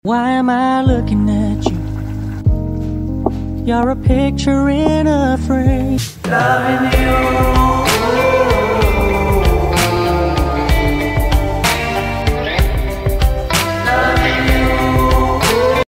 Why am I looking at you? You're a picture in a frame. Loving you